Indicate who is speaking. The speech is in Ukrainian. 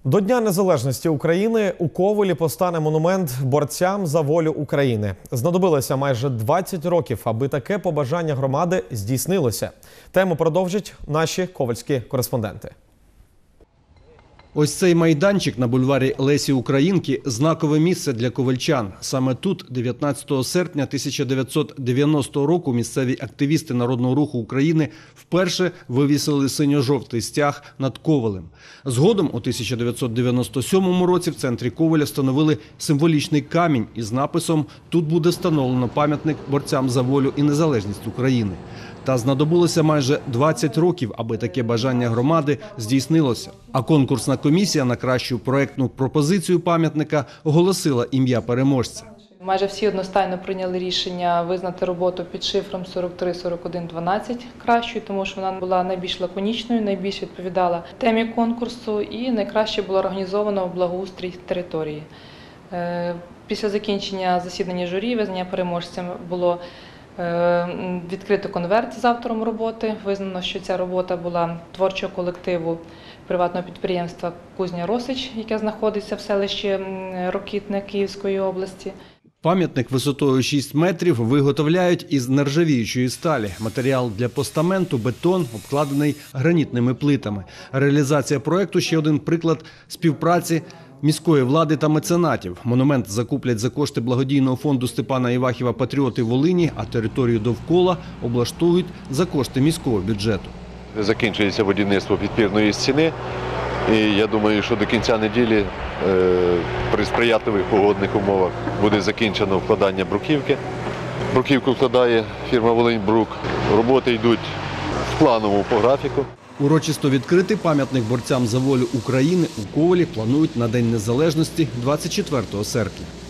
Speaker 1: До Дня Незалежності України у Ковелі постане монумент борцям за волю України. Знадобилося майже 20 років, аби таке побажання громади здійснилося. Тему продовжать наші ковельські кореспонденти.
Speaker 2: Ось цей майданчик на бульварі Лесі Українки – знакове місце для ковельчан. Саме тут 19 серпня 1990 року місцеві активісти Народного руху України вперше вивісили синьо-жовтий стяг над Ковелем. Згодом у 1997 році в центрі Ковеля встановили символічний камінь із написом «Тут буде встановлено пам'ятник борцям за волю і незалежність України». Та знадобилося майже 20 років, аби таке бажання громади здійснилося. А конкурсна комісія на кращу проєктну пропозицію пам'ятника оголосила ім'я переможця.
Speaker 3: Майже всі одностайно прийняли рішення визнати роботу під шифром 434112 кращою, тому що вона була найбільш лаконічною, найбільш відповідала темі конкурсу і найкраще було організовано благоустрій території. Після закінчення засідання журі, визнання переможцем було відкрито конверт з автором роботи. Визнано, що ця робота була творчого колективу приватного підприємства «Кузня Росич», яке знаходиться в селищі Рокитне Київської області.
Speaker 2: Пам'ятник висотою 6 метрів виготовляють із нержавіючої сталі. Матеріал для постаменту – бетон, обкладений гранітними плитами. Реалізація проєкту – ще один приклад співпраці міської влади та меценатів. Монумент закуплять за кошти благодійного фонду Степана Івахіва «Патріоти Волині», а територію довкола облаштують за кошти міського бюджету.
Speaker 4: Закінчується будівництво підпірної стіни. І я думаю, що до кінця неділі при сприятливих погодних умовах буде закінчено вкладання бруківки. Бруківку вкладає фірма «Волиньбрук». Роботи йдуть в плановому по графіку.
Speaker 2: Урочисто відкрити пам'ятник борцям за волю України у Ковелі планують на День Незалежності 24 серпня.